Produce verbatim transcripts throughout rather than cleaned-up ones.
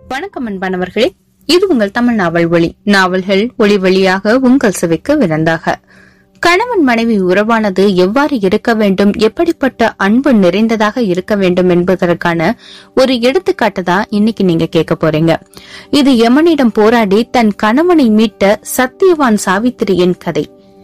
வணக்கம் அன்பானவர்களே, இது உங்கள் தமிழ் நாவல் ஒளி. நாவல்கள் ஒளி வழியாக உங்கள் செவிக்கு விருந்தாக. கணவன் மனைவி உறவானது எவ்வாறு இருக்க வேண்டும், எப்படிப்பட்ட அன்பு நிறைந்ததாக இருக்க வேண்டும் என்பதற்கான ஒரு எடுத்துக்காட்டு தான் இன்னைக்கு நீங்க கேட்க போறீங்க. இது யமனிடம் போராடி தன் கணவனை மீட்ட சத்யவான் சாவித்திரியின் கதை.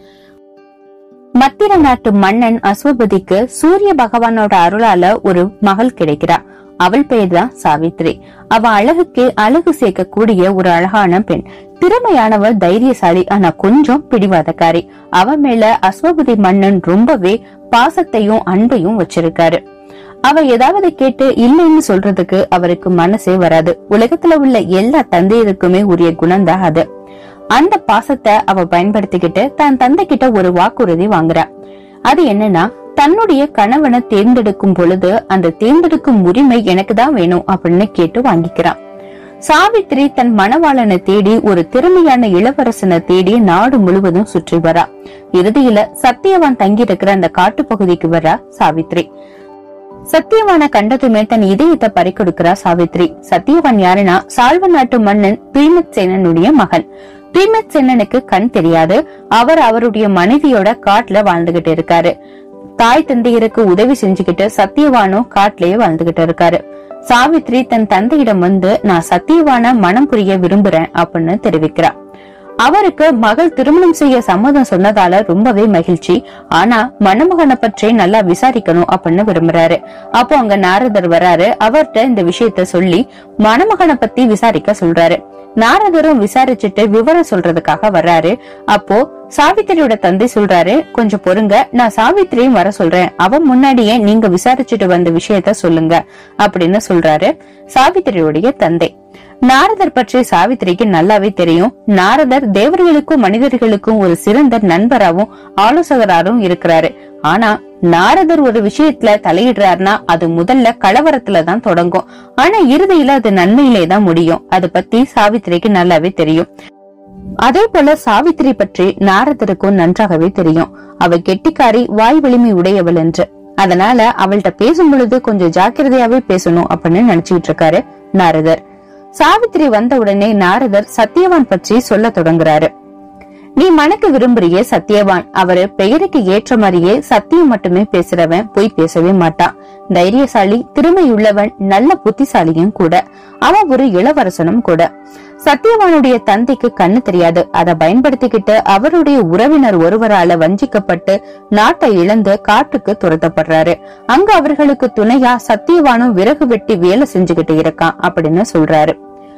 மத்திர நாட்டு மன்னன் அஸ்வபதிக்கு சூரிய பகவானோட அருளால ஒரு மகள் கிடைக்கிறார். அவள் பெயர் தான் சாவித்ரி. அவ அழகுக்கு அழகு சேர்க்கக்கூடிய ஒரு அழகான பெண். திறமையானவள், தைரியசாலி, ஆனா கொஞ்சம் பிடிவாதக்காரி. அவ மேல அஸ்வபதி மன்னன் ரொம்பவே பாசத்தையும் அன்பையும் வச்சிருக்காரு. அவ ஏதாவது கேட்டு இல்லைன்னு சொல்றதுக்கு அவருக்கு மனசே வராது. உலகத்துல உள்ள எல்லா தந்தையருக்குமே உரிய குணம்தான் அது. அந்த பாசத்தை அவ பயன்படுத்திக்கிட்டு தன் தந்தை கிட்ட ஒரு வாக்குறுதி வாங்குறா. அது என்னன்னா, தன்னுடைய கணவனை தேர்ந்தெடுக்கும் பொழுது அந்த தேர்ந்தெடுக்கும் உரிமை எனக்கு தான் வேணும் அப்படின்னு கேட்டு வாங்கிக்கிறான். சாவித்ரி தன் மணவாளனை தேடி ஒரு திறமையான இளவரசனை தேடி நாடு முழுவதும் சுற்றி வரா. இறுதியில சத்யவான் தங்கி இருக்கிற அந்த காட்டு பகுதிக்கு வரா சாவித்ரி. சத்யவான கண்டதுமே தன் இதயத்தை பறிக்கொடுக்கிறா சாவித்ரி. சத்யவான் யாருன்னா, சால்வ நாட்டு மன்னன் பீமத் சேனனுடைய மகன். பீமத் சேனனுக்கு கண் தெரியாது. அவர் அவருடைய மனைவியோட காட்டுல வாழ்ந்துகிட்டு இருக்காரு. தாய் தந்தையருக்கு உதவி செஞ்சுக்கிட்டு சத்யவானும் காட்டிலேயே வாழ்ந்துகிட்டு இருக்காரு. சாவித்ரி தன் தந்தையிடம் வந்து, நான் சத்யவான மனம் புரிய விரும்புறேன் அப்படின்னு தெரிவிக்கிறா. அவருக்கு மகள் திருமணம் செய்ய சம்மதம் சொன்னதால ரொம்பவே மகிழ்ச்சி. ஆனா மணமகனை பற்றி நல்லா விசாரிக்கணும் அப்படின்னு விரும்புறாரு. அப்போ அங்க நாரதர் வராரு. அவர்கிட்ட இந்த விஷயத்த சொல்லி மணமகனை பத்தி விசாரிக்க சொல்றாரு. நாரதரும் விசாரிச்சுட்டு விவரம் சொல்றதுக்காக வர்றாரு. அப்போ சாவித்திரியோட தந்தை சொல்றாரு, கொஞ்சம் பொறுங்க, நான் சாவித்திரியும் வர சொல்றேன், அவன் முன்னாடியே நீங்க விசாரிச்சுட்டு வந்த விஷயத்த சொல்லுங்க அப்படின்னு சொல்றாரு சாவித்திரியோடைய தந்தை. நாரதர் பற்றி சாவித்திரிக்கு நல்லாவே தெரியும். நாரதர் தேவர்களுக்கும் மனிதர்களுக்கும் ஒரு சிறந்த நண்பராகவும் ஆலோசகராகவும் இருக்கிறாரு. ஆனா நாரதர் ஒரு விஷயத்துல தலையிடுறாருன்னா அது முதல்ல கலவரத்துலதான் தொடங்கும். ஆனா இறுதியில அது நன்மையிலே தான் முடியும். அது பத்தி சாவித்திரிக்கு நல்லாவே தெரியும். அதே போல சாவித்திரி பற்றி நாரதருக்கும் நன்றாகவே தெரியும். அவ கெட்டிக்காரி, வாய் வலிமை உடையவள் என்று. அதனால அவள்கிட்ட பேசும் பொழுது கொஞ்சம் ஜாக்கிரதையாவே பேசணும் அப்படின்னு நினைச்சுட்டு இருக்காரு நாரதர். சாவித்திரி வந்த உடனே நாரதர் சத்யவான் பற்றி சொல்ல தொடங்குறாரு. நீ மனக்கு விரும்புறியே சத்யவான். அவரு பெயருக்கு ஏற்ற மாதிரியே சத்தியம் மட்டுமே பேசுறவன், போய் பேசவே மாட்டான். தைரியசாலி, திறமையுள்ளவன், நல்ல புத்திசாலியும் கூட. அவன் ஒரு இளவரசனும் கூட. சத்யவானுடைய தந்தைக்கு கண்ணு தெரியாது. அதை பயன்படுத்திக்கிட்டு அவருடைய உறவினர் ஒருவரால வஞ்சிக்கப்பட்டு நாட்டை இழந்து காட்டுக்கு துரத்தப்படுறாரு. அங்க அவர்களுக்கு துணையா சத்யவானும் விறகு வெட்டி வேலை செஞ்சுகிட்டு இருக்கான் அப்படின்னு சொல்றாரு.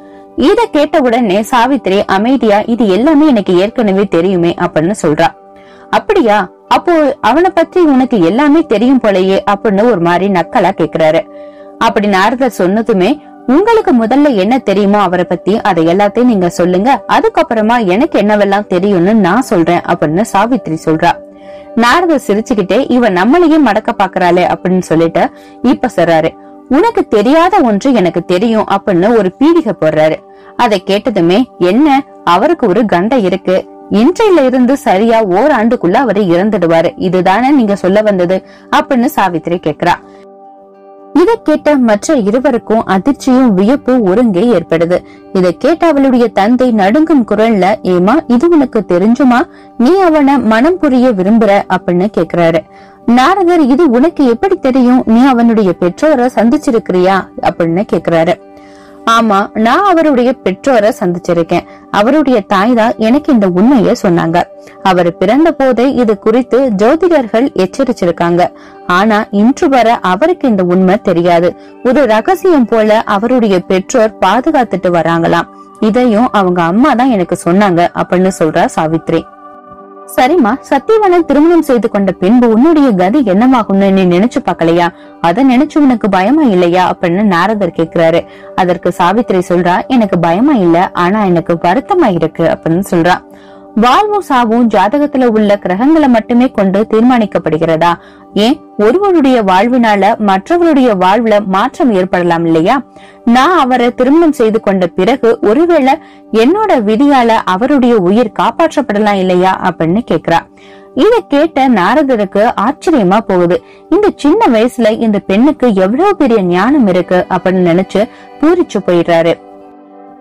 இத கேட்ட உடனே சாவித்திரி அமைதியா, இது எல்லாமே எனக்கு ஏற்கனவே தெரியுமே அப்படின்னு சொல்றா. அப்படியா, அப்போ அவனை பத்தி உனக்கு எல்லாமே தெரியும் போலயே அப்படின்னு ஒரு மாதிரி நக்கலா கேக்குறாரு. அப்படி நாரதர் சொன்னதுமே, உங்களுக்கு முதல்ல என்ன தெரியுமோ அவரை பத்தி அதை எல்லாத்தையும் நீங்க சொல்லுங்க, அதுக்கப்புறமா எனக்கு என்னவெல்லாம் தெரியும்னு நான் சொல்றேன் அப்படின்னு சாவித்திரி சொல்றா. நாரதர் சிரிச்சுக்கிட்டே, இவ நம்மளையே மடக்க பாக்குறாளே அப்படின்னு சொல்லிட்டு இப்ப சொல்றாரு, உனக்கு தெரியாத ஒன்று எனக்கு தெரியும் அப்படின்னு ஒரு பீடிகை போடுறாரு. அதை கேட்டதுமே, என்ன, அவருக்கு ஒரு கண்டை இருக்கு, இன்றையில இருந்து சரியா ஓராண்டுக்குள்ள அவரை இறந்துடுவாரு, இதுதானே நீங்க சொல்ல வந்தது அப்படின்னு சாவித்திரி கேக்குறா. இதை கேட்ட மற்ற இருவருக்கும் அதிர்ச்சியும் வியப்பும் ஒருங்கே ஏற்படுது. இதை கேட்ட அவளுடைய தந்தை நடுங்கும் குரல்ல, ஏமா இது உனக்கு தெரிஞ்சுமா, நீ அவனை மனம் புரிய விரும்புற அப்படின்னு கேக்குறாரு. நாரதர், இது உனக்கு எப்படி தெரியும், நீ அவனுடைய பெற்றோரை சந்திச்சிருக்கிறியா அப்படின்னு கேக்குறாரு. ஆமா, நான் அவருடைய பெற்றோரை சந்திச்சிருக்கேன். அவருடைய தாய் தான் எனக்கு இந்த உண்மைய சொன்னாங்க. அவர் பிறந்த போதே இது குறித்து ஜோதிடர்கள் எச்சரிச்சிருக்காங்க. ஆனா இன்று வர அவருக்கு இந்த உண்மை தெரியாது. ஒரு ரகசியம் போல அவருடைய பெற்றோர் பாதுகாத்துட்டு வராங்களாம். இதையும் அவங்க அம்மா தான் எனக்கு சொன்னாங்க அப்படின்னு சொல்றா சாவித்ரி. சரிம்மா, சத்யவானை திருமணம் செய்து கொண்ட பின்பு உன்னுடைய கதி என்னமாகும்னு நீ நினைச்சு பாக்கலையா, அத நினைச்சு உனக்கு பயமா இல்லையா அப்படின்னு நாரதர் கேக்குறாரு. அதற்கு சாவித்திரி சொல்றா, எனக்கு பயமா இல்ல, ஆனா எனக்கு வருத்தமா இருக்கு அப்படின்னு சொல்றா. வாழ்வும் சாவும் ஜாதகத்துல உள்ள கிரகங்களை மட்டுமே கொண்டு தீர்மானிக்கப்படுகிறதா? ஏன் ஒருவருடைய வாழ்வினால மற்றவருடைய வாழ்வுல மாற்றம் ஏற்படலாம் இல்லையா? நான் அவரை திருமணம் செய்து கொண்ட பிறகு ஒருவேளை என்னோட விதியால அவருடைய உயிர் காப்பாற்றப்படலாம் இல்லையா அப்படின்னு கேக்குறா. இத கேட்ட நாரதருக்கு ஆச்சரியமா போகுது. இந்த சின்ன வயசுல இந்த பெண்ணுக்கு எவ்வளவு பெரிய ஞானம் இருக்கு அப்படின்னு நினைச்சு பூரிச்சு போயிடுறாரு.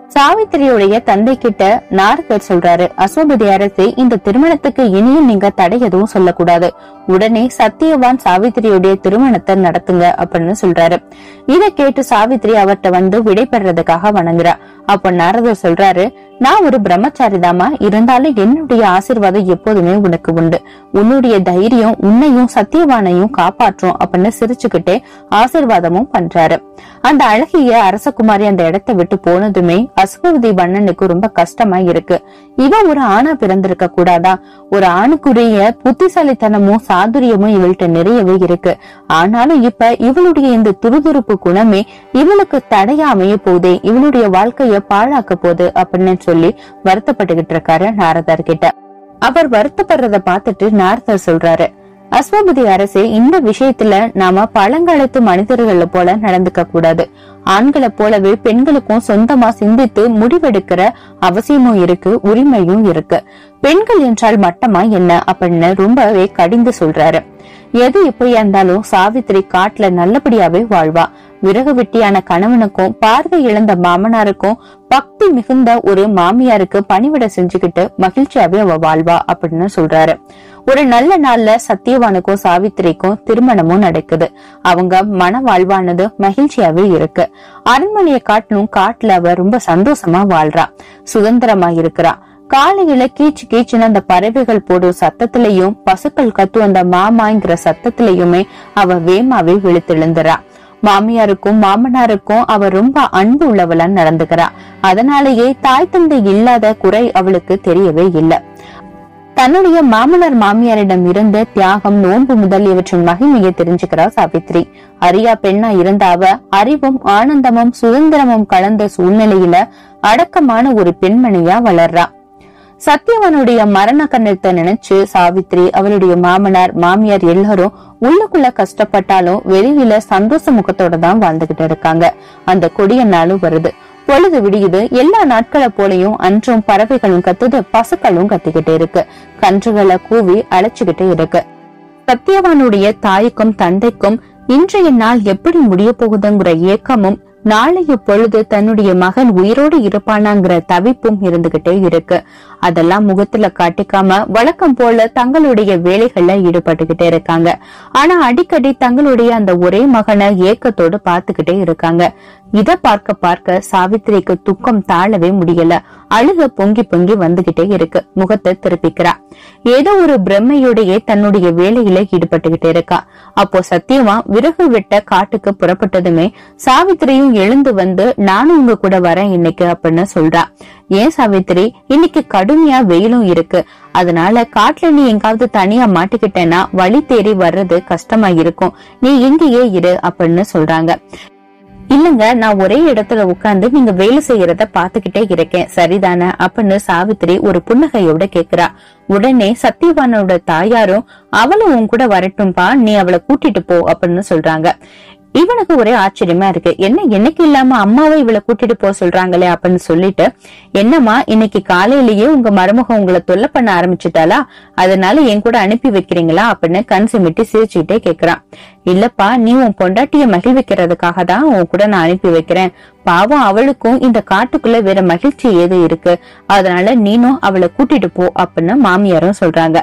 சாவித்திரியுடைய தந்தை கிட்ட நாரதர் சொல்றாரு, அஸ்வபதி அரசே, இந்த திருமணத்துக்கு இனியும் நீங்க தடை எதுவும் சொல்லக்கூடாது. உடனே சத்தியவான் சாவித்திரியுடைய திருமணத்தை நடத்துங்க அப்படின்னு சொல்றாரு. இதை கேட்டு சாவித்திரி அவர்கிட்ட வந்து விடைபெறதுக்காக வணங்குறா. அப்ப நாரதர் சொல்றாரு, நான் ஒரு பிரம்மச்சாரிதாமா, இருந்தாலும் என்னுடைய ஆசீர்வாதம் எப்போதுமே உனக்கு உண்டு. உன்னுடைய தைரியம் உன்னையும் சத்தியவானையும் காப்பாற்றும் அப்படின்னு சிரிச்சுக்கிட்டே ஆசீர்வாதமும் பண்றாரு. அந்த அழகிய அரசகுமாரி அந்த இடத்தை விட்டு போனதுமே அஸ்வபதி மன்னனுக்கு ரொம்ப கஷ்டமா இருக்கு. இவன் ஒரு ஆணா பிறந்திருக்க கூடாதா? ஒரு ஆணுக்குரிய புத்திசாலித்தனமும் சாதுரியமும் இவள்கிட்ட நிறையவே இருக்கு. ஆனாலும் இப்ப இவளுடைய இந்த துருதுருப்பு குணமே இவளுக்கு தடையா அமைய போதே, இவளுடைய வாழ்க்கைய பாழாக்க போகுது அப்படின்னு சொல்லி வருத்தப்பட்டுகிட்டு இருக்காரு நாரதர் கிட்ட. அவர் வருத்தப்படுறத பார்த்துட்டு நாரதர் சொல்றாரு, அஸ்வபதி அரசே, இந்த விஷயத்துல நாம பழங்காலத்து மனிதர்களை போல நடந்துக்க கூடாது. ஆண்களை போலவே பெண்களுக்கும் சொந்தமா சிந்தித்து முடிவெடுக்கிற அவசியமும் இருக்கு, உரிமையும் இருக்கு. பெண்கள் என்றால் மட்டமா என்ன அப்படின்னு ரொம்பவே கடிந்து சொல்றாரு. எது எப்படியா இருந்தாலும் சாவித்திரி காட்டுல நல்லபடியாவே வாழ்வா. விறகு வெட்டியான கணவனுக்கும் பார்வை இழந்த மாமனாருக்கும் பக்தி மிகுந்த ஒரு மாமியாருக்கு பணிவிட செஞ்சுக்கிட்டு மகிழ்ச்சியாவே அவ வாழ்வா அப்படின்னு சொல்றாரு. ஒரு நல்ல நாள்ல சத்தியவானுக்கும் சாவித்திரிக்கும் திருமணமும் நடக்குது. அவங்க மன வாழ்வானது மகிழ்ச்சியாவே இருக்கு. அரண்மனையை காட்டிலும் காட்டுல அவ ரொம்ப சந்தோஷமா வாழ்றா, சுதந்திரமா இருக்கிறா. காலையில கீச்சு கீச்சுன்னு அந்த பறவைகள் போடும் சத்தத்திலையும் பசுக்கள் கத்து அந்த மாமாங்கிற சத்தத்திலையுமே அவ வேமாவே விழுத்தெழுந்துறா. மாமியாருக்கும் மாமனாருக்கும் அவ ரொம்ப அன்பு உள்ளவளா நடந்துக்கிறா. அதனாலேயே தாய் தந்தை இல்லாத குறை அவளுக்கு தெரியவே இல்லை. தன்னுடைய மாமனார் மாமியாரிடம் இருந்த தியாகம், நோன்பு முதல் இவற்றின் மகிமையை தெரிஞ்சுக்கிறா சாவித்ரி. அரியா பெண்ணா இருந்த அவ அறிவும் ஆனந்தமும் சுதந்திரமும் கலந்த சூழ்நிலையில அடக்கமான ஒரு பெண்மணியா வளர்றா. சத்தியவனுடைய மரண கண்ணத்தை நினைச்சு சாவித்ரி, அவளுடைய மாமனார் மாமியார் எல்லாரும் உள்ளுக்குள்ள கஷ்டப்பட்டாலும் வெளியில சந்தோஷ முகத்தோட தான் வாழ்ந்துகிட்டு இருக்காங்க. அந்த கொடிய நாளும் வருது. பொழுது விடியுது. எல்லா நாட்களை போலையும் அன்றும் பறவைகளும் கத்துது, பசுக்களும் கத்திக்கிட்டே இருக்கு, கன்றுகளை கூவி அழைச்சுக்கிட்டே இருக்கு. சத்தியவானுடைய தாய்க்கும் தந்தைக்கும் இன்றைய நாள் எப்படி முடிய போகுதுங்கிற ஏக்கமும், நாளைய பொழுது தன்னுடைய மகன் உயிரோடு இருப்பானாங்கிற தவிப்பும் இருந்துகிட்டே இருக்கு. அதெல்லாம் முகத்துல காட்டிக்காம வழக்கம் போல தங்களுடைய வேலைகள்ல ஈடுபட்டுக்கிட்டே இருக்காங்க. ஆனா அடிக்கடி தங்களுடைய அந்த ஒரே மகனை ஏக்கத்தோடு பாத்துக்கிட்டே இருக்காங்க. இத பார்க்க பார்க்க சாவித்திரிக்கு துக்கம் தாழவே முடியல. அழுக பொங்கி பொங்கி வந்துகிட்டே இருக்கு. முகத்தை திருப்பிக்கிறா. ஏதோ ஒரு பிரம்மையுடைய தன்னுடைய வேலையில ஈடுபட்டுகிட்டே இருக்கா. அப்போ சத்தியமா விறகு வெட்ட காட்டுக்கு புறப்பட்டதுமே சாவித்திரியும் எழுந்து வந்து, நானும் உங்க கூட வரேன் இன்னைக்கு அப்படின்னு சொல்றா. ஏன் சாவித்திரி? இன்னைக்கு கடுமையா வெயிலும் இருக்கு. அதனால காட்டுல நீ எங்காவது தனியா மாட்டிக்கிட்டேன்னா வழி தேறி வர்றது கஷ்டமா இருக்கும். நீ இங்கேயே இரு அப்படின்னு சொல்றாங்க. இல்லங்க, நான் ஒரே இடத்துல உட்கார்ந்து நீங்க வேலை செய்யறத பாத்துக்கிட்டே இருக்கேன், சரிதானே அப்படின்னு சாவித்திரி ஒரு புன்னகையோட கேக்குறா. உடனே சத்தியவானோட தாயாரும், அவளும் உன் கூட வரட்டும்பா, நீ அவளை கூட்டிட்டு போ அப்படின்னு சொல்றாங்க. இவனுக்கு ஒரே ஆச்சரியமா இருக்கு. என்ன என்னைக்கு இல்லாம அம்மாவை இவளை கூட்டிட்டு போக சொல்றாங்களே அப்படின்னு சொல்லிட்டு, என்னம்மா இன்னைக்கு காலையிலேயே உங்க மருமகம் உங்களை தொல்லை பண்ண ஆரம்பிச்சுட்டாளா, அதனால என் கூட அனுப்பி வைக்கிறீங்களா அப்படின்னு கண் சிமிட்டி சிரிச்சுக்கிட்டே கேக்குறான். இல்லப்பா, நீ உன் பொண்டாட்டிய மகிழ்விக்கிறதுக்காக தான் உன் கூட நான் அனுப்பி வைக்கிறேன். பாவம், அவளுக்கும் இந்த காட்டுக்குள்ள வேற மகிழ்ச்சி ஏது இருக்கு, அதனால நீனும் அவளை கூட்டிட்டு போ அப்படின்னு மாமியாரும் சொல்றாங்க.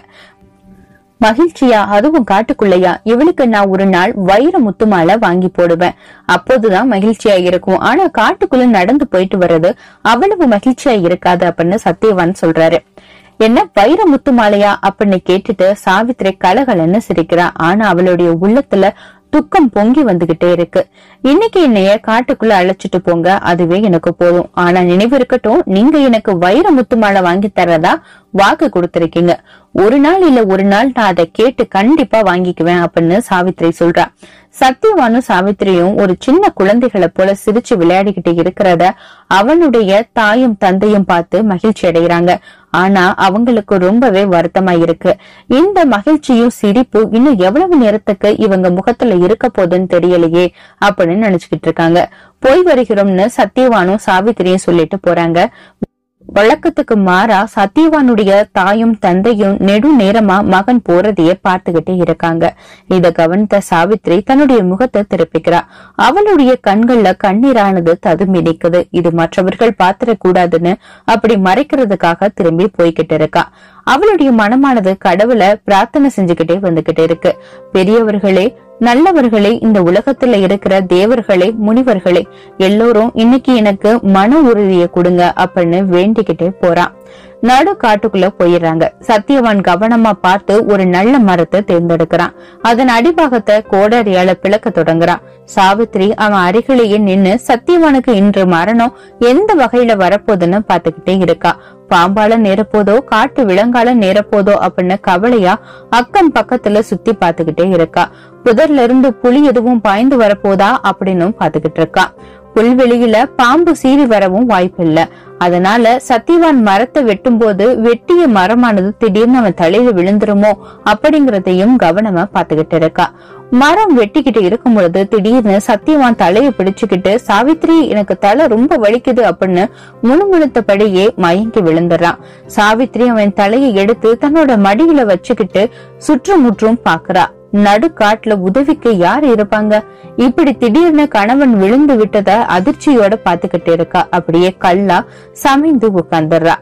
மகிழ்ச்சியா? அதுவும் காட்டுக்குள்ளையா? இவளுக்கு நான் ஒரு நாள் வைர முத்து மாலை வாங்கி போடுவேன், அப்போதுதான் மகிழ்ச்சியா இருக்கும். ஆனா காட்டுக்குள்ள நடந்து போயிட்டு வர்றது அவ்வளவு மகிழ்ச்சியா இருக்காது அப்படின்னு சத்தியவான் சொல்றாரு. என்ன வைர முத்து மாலையா அப்படின்னு கேட்டுட்டு சாவித்திரி கலகலன்னு சிரிக்கிறா. ஆனா அவளுடைய உள்ளத்துல துக்கம் பொங்கி வந்துகிட்டே இருக்கு. இன்னைக்கு என்னைய காட்டுக்குள்ள அழைச்சிட்டு போங்க, அதுவே எனக்கு போதும். ஆனா நினைவு இருக்கட்டும், நீங்க எனக்கு வைர முத்து மாலை வாங்கி தர்றதா வாக்கு கொடுத்திருக்கீங்க. ஒரு நாள் இல்ல ஒரு நாள் நான் அதை கேட்டு கண்டிப்பா வாங்கிக்குவேன் அப்படின்னு சாவித்திரி சொல்றா. சத்தியவானும் சாவித்திரியும் ஒரு சின்ன குழந்தைகளை போல சிரிச்சு விளையாடிக்கிட்டு இருக்கிறத அவனுடைய தாயும் தந்தையும் பார்த்து மகிழ்ச்சி அடைகிறாங்க. ஆனா அவங்களுக்கு ரொம்பவே வருத்தமா இருக்கு. இந்த மகிழ்ச்சியும் சிரிப்பு இன்னும் எவ்வளவு நேரத்துக்கு இவங்க முகத்துல இருக்க போதுன்னு தெரியலையே அப்படின்னு நினைச்சுக்கிட்டு இருக்காங்க. போய் வருகிறோம்னு சத்தியவானும் சாவித்திரியும் சொல்லிட்டு போறாங்க. வழக்கத்துக்கு மாறா சத்யவானுடைய தாயும் தந்தையும் நெடு நேரமா மகன் போறதையே பார்த்துக்கிட்டே இருக்காங்க. இத கவனித்த சாவித்ரி தன்னுடைய முகத்தை திருப்பிக்கிறா. அவளுடைய கண்கள்ல கண்ணீரானது ததும்பி நிக்குது. இது மற்றவர்கள் பாத்திரக்கூடாதுன்னு அப்படி மறைக்கிறதுக்காக திரும்பி போய்கிட்டு இருக்கா. அவளுடைய மனமானது கடவுளை பிரார்த்தனை செஞ்சுக்கிட்டே வந்துகிட்டு இருக்கு. பெரியவர்களே, நல்லவர்களே, இந்த உலகத்துல இருக்கிற தேவர்களே, முனிவர்களே எல்லோரும் இன்னைக்கு எனக்கு மன உறுதியை கொடுங்க அப்படின்னு வேண்டிக்கிட்டே போறான். நடு காட்டுக்குள்ள போயிடுறாங்க. சத்யவான் கவனமா பார்த்து ஒரு நல்ல மரத்தை தேர்ந்தெடுக்கிறான். அதன் அடிபாகத்தை கோடாரியால பிளக்க தொடங்குறான். சாவித்ரி அவன் அருகிலேயே நின்னு சத்யவானுக்கு இன்று மரணம் எந்த வகையில வரப்போதுன்னு பாத்துக்கிட்டே இருக்கா. பாம்பால நேரப்போதோ காட்டு விலங்கால நேரப்போதோ அப்படின்னு கவலையா அக்கம் பக்கத்துல சுத்தி பாத்துக்கிட்டே இருக்கா. புதர்ல இருந்து புலி எதுவும் பாய்ந்து வரப்போதா அப்படின்னு பாத்துக்கிட்டு இருக்கா. புல்வெளியில பாம்பு சீறி வரவும் வாய்ப்பு இல்ல. அதனால சத்யவான் மரத்தை வெட்டும் போது வெட்டிய மரமானது திடீர்னு அவன் தலையில விழுந்துருமோ அப்படிங்கறதையும் கவனமா பாத்துக்கிட்டு இருக்கா. மரம் வெட்டிக்கிட்டு இருக்கும் பொழுது திடீர்னு சத்யவான் தலையை பிடிச்சுக்கிட்டு, சாவித்ரி எனக்கு தலை ரொம்ப வலிக்குது அப்படின்னு முணுமுணுத்தபடியே மயங்கி விழுந்துறான். சாவித்ரி அவன் தலையை எடுத்து தன்னோட மடியில வச்சுக்கிட்டு சுற்றுமுற்றும் பாக்குறா. நடு காட்டுல உதவிக்கு யார் இருப்பாங்க? இப்படி திடீர்னு கணவன் விழுந்து விட்டத அதிர்ச்சியோட பாத்துக்கிட்டு இருக்கா. அப்படியே கல்லா சமைந்து உட்கார்ந்துடுறா.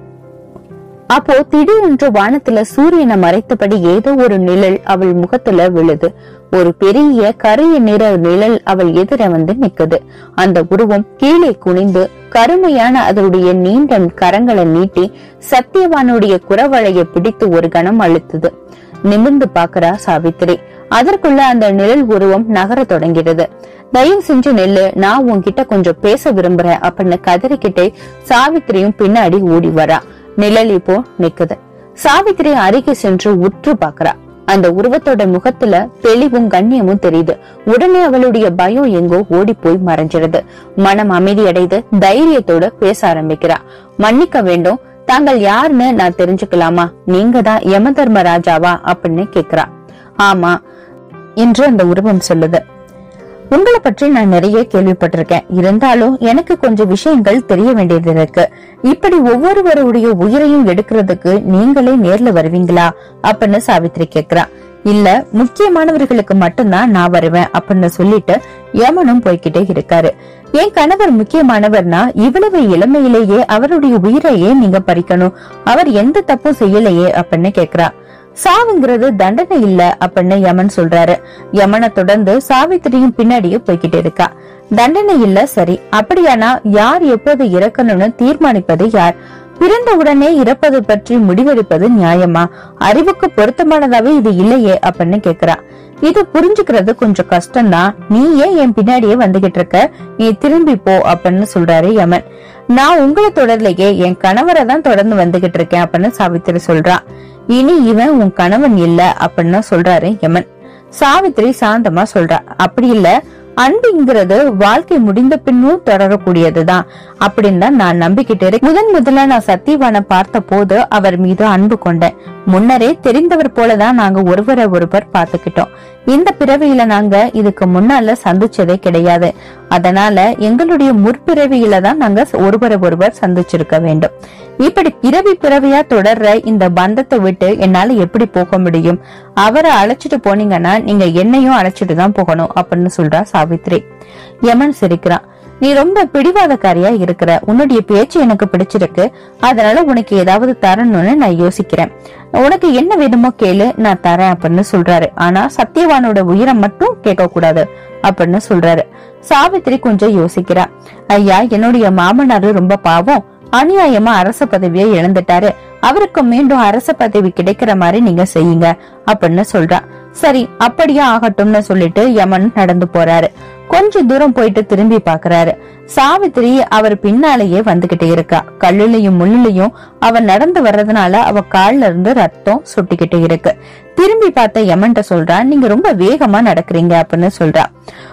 அப்போ திடீரென்று வானத்துல சூரியனை மறைத்தபடி ஏதோ ஒரு நிழல் அவள் முகத்துல விழுது. ஒரு பெரிய கரிய நிற நிழல் அவள் எதிர வந்து நிக்குது. அந்த உருவம் கீழே குனிந்து கருமையான அதனுடைய நீண்ட கரங்களை நீட்டி சத்யவானுடைய குரவளைய பிடித்து ஒரு கணம் அழுத்துது. நிமிர்ந்து பாக்குறா சாவித்ரி. அதற்குள்ள அந்த நிழல் உருவம் நகர தொடங்கிறது. தயவு செஞ்சு நெல்லு, நான் உன்கிட்ட கொஞ்சம் பேச விரும்புறேன் அப்படின்னு கதறிக்கிட்டே சாவித்திரியும் பின்னாடி ஓடி வரா. நிழல் இப்போ நிக்குது. சாவித்திரி அருகே சென்று உற்று பாக்குறா. அந்த உருவத்தோட முகத்துல தெளிவும் கண்ணியமும் தெரியுது. உடனே அவளுடைய பயம் எங்கோ ஓடி போய் மறைஞ்சிருது. மனம் அமைதி அடைந்து தைரியத்தோட பேச ஆரம்பிக்கிறா. மன்னிக்க வேண்டும், தாங்கள் யாருன்னு நான் தெரிஞ்சுக்கலாமா? நீங்க தான் யம தர்மராஜாவா அப்படின்னு கேக்குறா. ஆமா என்று அந்த உருவம் சொல்லுது. உங்களை பற்றி நான் நிறைய கேள்விப்பட்டிருக்கேன். இருந்தாலும் எனக்கு கொஞ்சம் விஷயங்கள் தெரிய வேண்டியது இருக்கு. இப்படி ஒவ்வொருவருடைய உயிரையும் எடுக்கிறதுக்கு நீங்களே நேர்ல வருவீங்களா அப்படின்னு சாவித்ரி கேக்குறா. இல்ல, முக்கியமானவர்களுக்கு மட்டும்தான் நான் வருவேன் அப்படின்னு சொல்லிட்டு யமனும் போய்கிட்டே இருக்காரு. என் கணவர் முக்கியமானவர்னா இவ்வளவு இளமையிலேயே அவருடைய உயிரையே நீங்க பறிக்கணும். அவர் எந்த தப்பும் செய்யலையே அப்படின்னு கேக்குறா. சாவுங்கிறது தண்டனை இல்ல அப்படின்னு யமன் சொல்றாரு. யமனை தொடர்ந்து சாவித்திரியும் பின்னாடியே போய்கிட்டு இருக்கா. தண்டனை இல்ல, சரி. அப்படியானா யார் எப்போது இறக்கணும்னு தீர்மானிப்பது யார்? பிறந்த உடனே இறப்பது பற்றி முடிவெடுப்பது நியாயமா? அறிவுக்கு பொருத்தமானதாவே இது இல்லையே அப்படின்னு கேக்குறா. இது புரிஞ்சுக்கிறது கொஞ்சம் கஷ்டம்தான். நீ ஏன் என் பின்னாடியே வந்துகிட்டு இருக்க? நீ திரும்பி போ அப்படின்னு சொல்றாரு யமன். நான் உங்களை தொடர்லையே, என் கணவரை தான் தொடர்ந்து வந்துகிட்டு இருக்கேன் அப்படின்னு சாவித்திரி சொல்றா. இனி இவன் உன் கணவன் இல்ல அப்படின்னு சொல்றாரு யமன். சாவித்திரி சாந்தமா சொல்றா. அப்படி இல்ல, அன்புங்கிறது வாழ்க்கை முடிந்த பின்னும் தொடரக்கூடியதுதான் அப்படின்னு தான் நான் நம்பிக்கிட்டு இருக்கேன். முதன் முதல்ல நான் சத்யவானை பார்த்த போது அவர் மீது அன்பு கொண்டேன். முன்னரே தெரிந்தவர் போலதான் நாங்க ஒருவரை ஒருவர் பார்த்துக்கிட்டோம். இந்த பிறவியில நாங்க இதுக்கு முன்னால சந்திச்சதே கிடையாது. அதனால எங்களுடைய முற்பிறவியில தான் நாங்க ஒருவரை ஒருவர் சந்திச்சிருக்க வேண்டும். இப்படி பிறவி பிறவியா தொடர்ற இந்த பந்தத்தை விட்டு என்னால எப்படி போக முடியும்? அவரை அழைச்சிட்டு போனீங்கன்னா நீங்க என்னையும் அழைச்சிட்டு தான் போகணும் அப்படின்னு சொல்றா சாவித்ரி. யமன் சிரிக்கிறான். நீ ரொம்ப பிடிவாதக்காரியா இருக்கிற. உன்னுடைய பேச்சு எனக்கு பிடிச்சிருக்கு. அதனால உனக்கு ஏதாவது தரணும்னு நான் யோசிக்கிறேன். உனக்கு என்ன வேணுமோ கேளு, நான் தரேன் அப்படின்னு சொல்றாரு. ஆனா சத்யவானோட உயிரை மட்டும் கேட்க கூடாது அப்படின்னு சொல்றாரு. சாவித்ரி கொஞ்சம் யோசிக்கிறா. ஐயா, என்னுடைய மாமனாரு ரொம்ப பாவம். அநியாயமா அரச பதவியை இழந்துட்டாரு. அவருக்கு மீண்டும் அரச பதவி கிடைக்கிற மாதிரி நீங்க செய்யுங்க அப்படின்னு சொல்றா. சரி, அப்படியே ஆகட்டும்னு சொல்லிட்டு யமன் நடந்து போறாரு. கொஞ்ச தூரம் போயிட்டு திரும்பி பாக்குறாரு. சாவித்திரி அவர் பின்னாலேயே வந்துகிட்டே இருக்கா. கல்லுலையும் முள்ளுலையும் அவன் நடந்து வர்றதுனால அவ கால்ல இருந்து ரத்தம் சுட்டிக்கிட்டே இருக்கு. திரும்பி பார்த்த யமன்ட்ட சொல்றா, நீங்க ரொம்ப வேகமா நடக்கிறீங்க அப்படின்னு சொல்றா.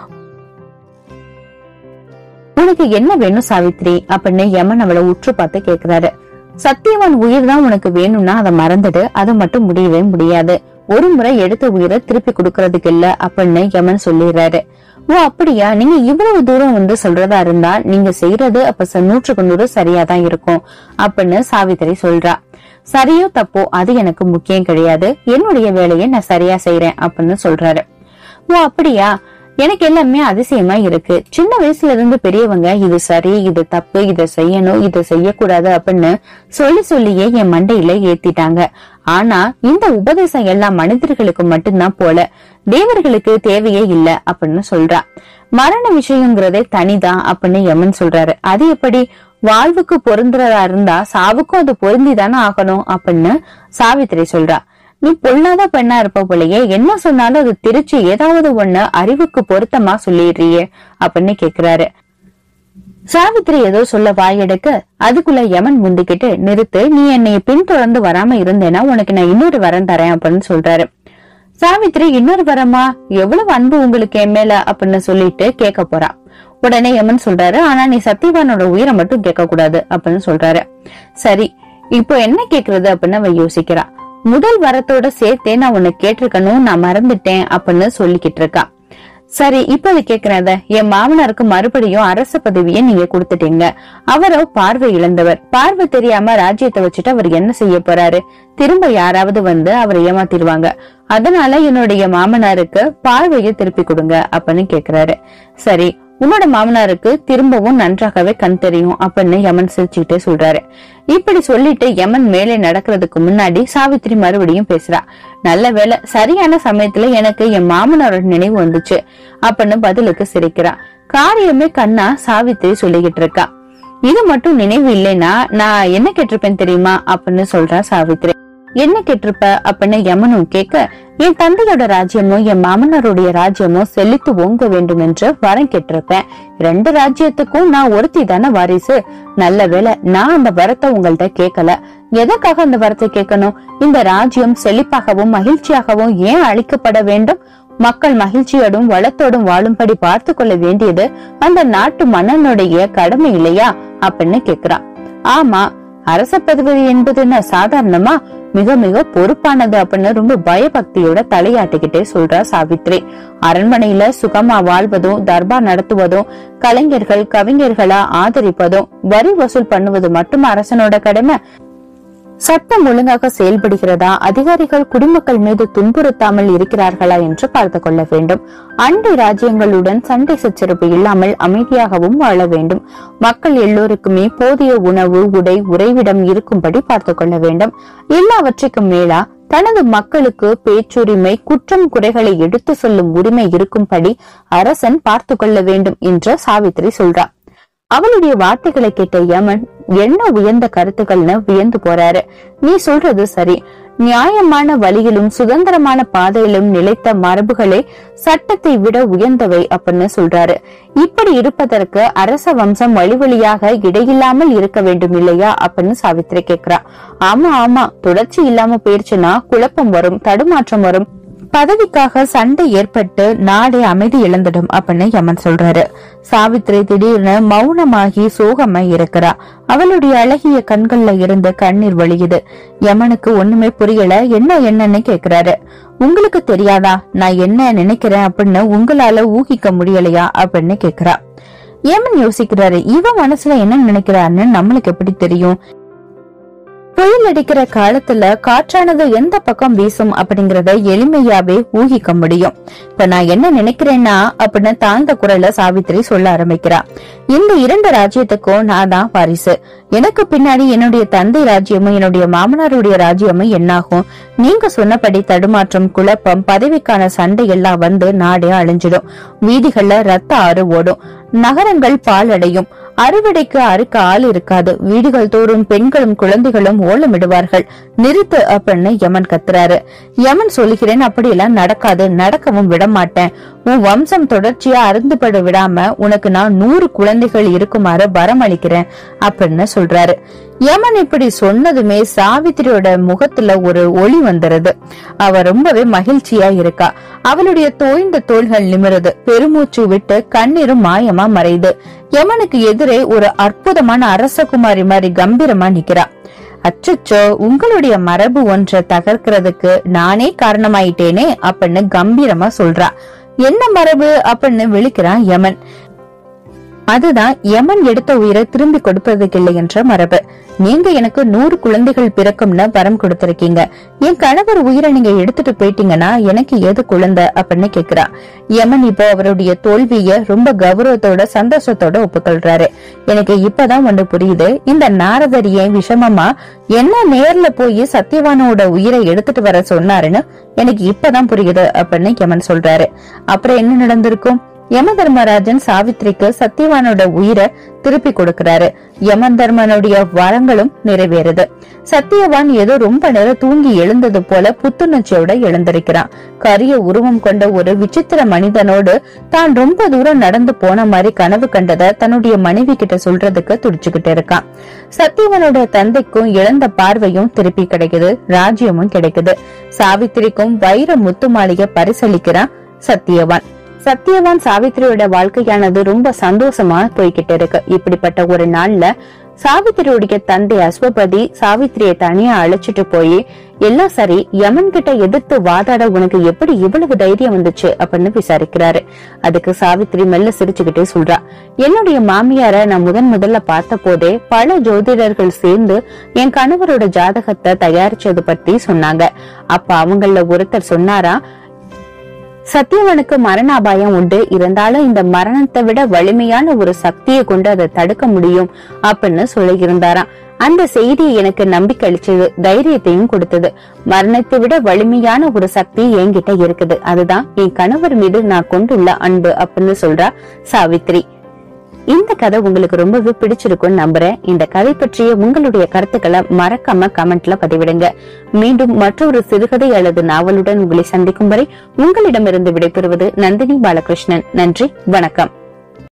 உனக்கு என்ன வேணும் சாவித்ரி அப்படின்னு யமன் அவளை உற்று பார்த்து கேக்குறாரு. சத்யவான் உயிர் தான் உனக்கு வேணும்னா அதை மறந்துடு. அது மட்டும் முடியவே முடியாது. ஒரு முறை எடுத்த உயிரை திருப்பி கொடுக்கறதுக்கு இல்ல அப்படின்னு யமன் சொல்லிடுறாரு. ஓ அப்படியா, நீங்க இவ்வளவு தூரம் வந்து சொல்றதா இருந்தா நீங்க செய்யறது அப்ப நூற்றுக்கு நூறு சரியாதான் இருக்கும் அப்படின்னு சாவித்திரி சொல்றா. சரியோ தப்போ அது எனக்கு முக்கியம் கிடையாது, என்னுடைய வேலையை நான் சரியா செய்யறேன் அப்படின்னு சொல்றாரு. ஓ அப்படியா, எனக்கு எல்லாமே அதிசயமா இருக்கு. சின்ன வயசுல இருந்து பெரியவங்க இது சரி, இது தப்பு, இதை செய்யணும், இதை செய்யக்கூடாது அப்படின்னு சொல்லி சொல்லியே என் மண்டையில ஏத்திட்டாங்க. ஆனா இந்த உபதேசம் எல்லாம் மனிதர்களுக்கு மட்டும்தான் போல, தேவர்களுக்கு தேவையே இல்ல அப்படின்னு சொல்றா. மரண விஷயங்கிறதே தனிதான் அப்படின்னு யமன் சொல்றாரு. அது எப்படி, வாழ்வுக்கு பொருந்துறதா இருந்தா சாவுக்கும் அது பொருந்திதானே ஆகணும் அப்படின்னு சாவித்திரி சொல்றா. நீ பொல்லாத பெண்ணா இருப்ப போலயே, என்ன சொன்னாலும் அது திருச்சி ஏதாவது ஒண்ணு அறிவுக்கு பொருத்தமா சொல்லிடுறியே அப்படின்னு கேக்குறாரு. சாவித்திரி ஏதோ சொல்ல வாயெடுக்க அதுக்குள்ள யமன் முந்திக்கிட்டு, நிறுத்து, நீ என்னை பின்தொடர்ந்து வராம இருந்தேன்னா உனக்கு நான் இன்னொரு வரம் தரேன் அப்படின்னு சொல்றாரு. சாவித்திரி இன்னொரு வரமா, எவ்வளவு அன்பு உங்களுக்கு என் மேல அப்படின்னு சொல்லிட்டு கேட்க போறா. உடனே யமன் சொல்றாரு, ஆனா நீ சத்யவானோட உயிரை மட்டும் கேட்க கூடாது அப்படின்னு சொல்றாரு. சரி, இப்போ என்ன கேக்குறது அப்படின்னு அவ யோசிக்கிறா. முதல் வரத்தோட சேர்த்தே நான் உன்னை கேட்டிருக்கணும், நான் மறந்துட்டேன் அப்படின்னு சொல்லிக்கிட்டு இருக்கா. சரி, இப்ப அது கேக்குறத, என் மாமனாருக்கு மறுபடியும் அரச பதவியை நீங்க கொடுத்துட்டீங்க. அவரோ பார்வை இழந்தவர், பார்வை தெரியாம ராஜ்யத்தை வச்சுட்டு அவர் என்ன செய்ய போறாரு? திரும்ப யாராவது வந்து அவரை ஏமாத்திடுவாங்க. அதனால என்னுடைய மாமனாருக்கு பார்வையை திருப்பி கொடுங்க அப்படின்னு கேக்குறாரு. சரி, உன்னோட மாமனாருக்கு திரும்பவும் நன்றாகவே கண் தெரியும் அப்படின்னு யமன் சிரிச்சுக்கிட்டே சொல்றாரு. இப்படி சொல்லிட்டு யமன் மேலே நடக்கிறதுக்கு முன்னாடி சாவித்திரி மறுபடியும் பேசுறா. நல்ல வேலை, சரியான சமயத்துல எனக்கு என் மாமனாரோட நினைவு வந்துச்சு அப்படின்னு பதிலுக்கு சிரிக்கிறா. காரியமே கண்ணா சாவித்திரி சொல்லிக்கிட்டு இருக்கா. இது மட்டும் நினைவு இல்லைன்னா நான் என்ன கேட்டிருப்பேன் தெரியுமா அப்படின்னு சொல்றா சாவித்திரி. என்ன கேட்டிருப்ப அப்படின்னு யமனும் கேட்க, என் தந்தையோட ராஜ்யமும் என் மாமனாருடைய ராஜ்யமும் செழித்து ஓங்க வேண்டும் என்று வரம் கேட்டிருப்பேன். ரெண்டு ராஜ்யத்துக்கும் நான் ஒருத்தி தானே வாரிசு. நல்ல வேலை, நான் அந்த வரத்தை உங்கள்ட்ட கேட்கல. எதற்காக அந்த வரத்தை கேட்கணும்? இந்த ராஜ்யம் செழிப்பாகவும் மகிழ்ச்சியாகவும் ஏன் அளிக்கப்பட வேண்டும்? மக்கள் மகிழ்ச்சியோடும் வளத்தோடும் வாழும்படி பார்த்து கொள்ள வேண்டியது அந்த நாட்டு மன்னனுடைய கடமை இல்லையா அப்படின்னு கேக்குறான். ஆமா, அரச பதவி என்பது என்ன சாதாரணமா? மிக மிக பொறுப்பானது அப்படின்னு ரொம்ப பயபக்தியோட தலையாட்டிக்கிட்டே சொல்றா சாவித்ரி. அரண்மனையில சுகமா வாழ்வதும், தர்பார் நடத்துவதும், கலைஞர்கள் கவிஞர்களா ஆதரிப்பதும், வரி வசூல் பண்ணுவது மட்டும் அரசனோட கடமை. சட்டம் ஒழுங்காக செயல்படுகிறதா, அதிகாரிகள் குடிமக்கள் மீது துன்புறுத்தாமல் இருக்கிறார்களா என்று பார்த்து கொள்ள வேண்டும். அண்டை ராஜ்யங்களுடன் சண்டை சச்சரவு இல்லாமல் அமைதியாகவும் வாழ வேண்டும். மக்கள் எல்லோருக்குமே போதிய உணவு, உடை, உறைவிடம் இருக்கும்படி பார்த்து கொள்ள வேண்டும். எல்லாவற்றுக்கும் மேலா தனது மக்களுக்கு பேச்சுரிமை, குற்றம் குறைகளை எடுத்து சொல்லும் உரிமை இருக்கும்படி அரசன் பார்த்து கொள்ள வேண்டும் என்று சாவித்திரி சொல்றா. அவளுடைய வார்த்தைகளை கேட்ட யமன் என்ன உயர்ந்த கருத்துக்கள்னு வியந்து போறாரு. நீ சொல்றது சரி, நியாயமான வழியிலும் சுதந்திரமான பாதையிலும் நிலைத்த மரபுகளே சட்டத்தை விட உயர்ந்தவை அப்படின்னு சொல்றாரு. இப்படி இருப்பதற்கு அரச வம்சம் வழி வழியாக இடையில்லாமல் இருக்க வேண்டும் இல்லையா அப்படின்னு சாவித்திரி கேக்குறா. ஆமா ஆமா, தொடர்ச்சி இல்லாம போயிருச்சுன்னா குழப்பம் வரும், தடுமாற்றம் வரும், பதவிக்காக சண்டை ஏற்பட்டு நாடே அமைதி இழந்துடும் அப்படின்னு யமன் சொல்றாரு. சாவித்திரி திடீர்னு மௌனமாகி சோகமாய் இருக்கிறா. அவளுடைய அழகிய கண்கள்ல இருந்து கண்ணீர் வழியுது. யமனுக்கு ஒண்ணுமே புரியல. என்ன என்னன்னு கேக்குறாரு. உங்களுக்கு தெரியாதா நான் என்ன நினைக்கிறேன் அப்படின்னு உங்களால ஊகிக்க முடியலையா அப்படின்னு கேக்குறா. யமன் யோசிக்கிறாரு. இவ மனசுல என்ன நினைக்கிறான்னு நம்மளுக்கு எப்படி தெரியும்? புயல் அடிக்கிற காலத்துல காற்றானது எந்த பக்கம் வீசும் அப்படிங்கறத எளிமையாவே ஊகிக்க முடியும். இப்ப நான் என்ன நினைக்கிறேன்னா அப்படின்னு தாழ்ந்த குரல்ல சாவித்திரி சொல்ல ஆரம்பிக்கிறா. இந்த இரண்டு ராஜ்யத்துக்கும் நான் தான் வாரிசு. எனக்கு பின்னாடி என்னுடைய தந்தை ராஜ்யமும் என்னுடைய மாமனாருடைய ராஜ்யமும் என்னாகும்? நீங்க சொன்னபடி தடுமாற்றம், குழப்பம், பதவிக்கான சண்டை எல்லாம் வந்து நாடே அழிஞ்சிடும். வீதிகள்ல ரத்த ஆறு ஓடும், நகரங்கள் பாலடையும், அறுவடைக்கு அறுக்க ஆள் இருக்காது, வீடுகள் தோறும் பெண்களும் குழந்தைகளும் ஓலமிடுவார்கள். நிறுத்து அப்படின்னு யமன் கத்துறாரு. யமன் சொல்லுகிறேன், அப்படியெல்லாம் நடக்காது, நடக்கவும் விட மாட்டேன். உன் வம்சம் தொடர்ச்சியா அருந்துபட விடாம உனக்கு நான் நூறு குழந்தைகள் இருக்குமாறு வரமளிக்கிறேன் அப்படின்னு சொல்றாரு. யமன் இப்படி சொன்னதுமே சாவித்திரியோட முகத்துல ஒரு ஒளி வந்துருது. அவ ரொம்பவே மகிழ்ச்சியா இருக்கா. அவளுடைய தோய்ந்த தோள்கள் நிமிருது, பெருமூச்சு விட்டு கண்ணீரும் மாயமா மறையுது. யமனுக்கு எதிரே ஒரு அற்புதமான அரசகுமாரி மாதிரி கம்பீரமா நிக்கிறா. அச்சச்சோ, உங்களுடைய மரபு ஒன்றை தகர்க்கிறதுக்கு நானே காரணமாயிட்டேனே அப்படின்னு கம்பீரமா சொல்றா. என்ன மரபு அப்படின்னு விழிக்கிறான் யமன். அதுதான் யமன் எடுத்த உயிரை திரும்பி கொடுப்பதற்கு இல்லை என்ற மரபு. நீங்க எனக்கு நூறு குழந்தைகள் பிறக்கும்னு வரம் கொடுத்திருக்கீங்க, என் கணவர் உயிரை நீங்க எடுத்துட்டு போயிட்டீங்கன்னா எனக்கு ஏது குழந்தை அப்படின்னு கேக்குறா. யமன் இப்போ அவருடைய தோல்விய ரொம்ப கௌரவத்தோட சந்தோஷத்தோட ஒப்புக்கொள்றாரு. எனக்கு இப்பதான் ஒண்ணு புரியுது, இந்த நாரதர் ஏன் விஷமமா என்ன நேர்ல போய் சத்யவானோட உயிரை எடுத்துட்டு வர சொன்னாருன்னு எனக்கு இப்பதான் புரியுது அப்படின்னு யமன் சொல்றாரு. அப்புறம் என்ன நடந்திருக்கும்? யம தர்மராஜன் சாவித்திரிக்கு சத்யவானோட உயிரை திருப்பி கொடுக்கிறாரு. யமன் தர்மனுடைய வரங்களும் நிறைவேறுது. சத்யவான் ஏதோ ரொம்ப நேரம் தூங்கி எழுந்தது போல புத்துணர்ச்சியோட எழுந்திருக்கிறான். கரிய உருவம் கொண்ட ஒரு விசித்திர மனிதனோடு தான் ரொம்ப தூரம் நடந்து போன மாதிரி கனவு கண்டதை தன்னுடைய மனைவி கிட்ட சொல்றதுக்கு துடிச்சுக்கிட்டு இருக்கான். சத்யவானோட தந்தைக்கும் இழந்த பார்வையும் திருப்பி கிடைக்குது, ராஜ்யமும் கிடைக்குது. சாவித்திரிக்கும் வைர முத்து மாளிகை பரிசளிக்கிறான் சத்யவான். சத்யவான் சாவித்திரியோட வாழ்க்கையானது ரொம்ப சந்தோஷமா போய்கிட்டு இருக்கு. இப்படிப்பட்ட ஒரு நாள்ல சாவித்திரியோடைய தந்தை அஸ்வபதி சாவித்திரியை தனியா அழைச்சிட்டு போய், எல்லாம் சரி, யமன் கிட்ட எதிர்த்து வாதாட உனக்கு எப்படி இவ்வளவு தைரியம் வந்துச்சு அப்படின்னு விசாரிக்கிறாரு. அதுக்கு சாவித்திரி மெல்ல சிரிச்சுக்கிட்டே சொல்றா, என்னுடைய மாமியார நான் முதன் முதல்ல பார்த்த போதே பல ஜோதிடர்கள் சேர்ந்து என் கணவரோட ஜாதகத்தை தயாரிச்சது பத்தி சொன்னாங்க. அப்ப அவங்கள ஒருத்தர் சொன்னாரா, சத்யவனுக்கு மரண அபாயம் உண்டு, இருந்தாலும் இந்த மரணத்தை விட வலிமையான ஒரு சக்தியை கொண்டு அதை தடுக்க முடியும் அப்படின்னு சொல்லி இருந்தாராம். அந்த செய்தி எனக்கு நம்பிக்கை அளிச்சது, தைரியத்தையும் கொடுத்தது. மரணத்தை விட வலிமையான ஒரு சக்தி என்கிட்ட இருக்குது, அதுதான் என் கணவர் மீது நான் கொண்டுள்ள அன்பு அப்படின்னு சொல்றா சாவித்திரி. இந்த கதை உங்களுக்கு ரொம்பவே பிடிச்சிருக்கும்னு நம்புறேன். இந்த கதை பற்றிய உங்களுடைய கருத்துக்களை மறக்காம கமெண்ட்ல பதிவிடுங்க. மீண்டும் மற்றொரு சிறுகதை அல்லது நாவலுடன் உங்களை சந்திக்கும் வரை உங்களிடமிருந்து விடைபெறுவது நந்தினி பாலகிருஷ்ணன். நன்றி, வணக்கம்.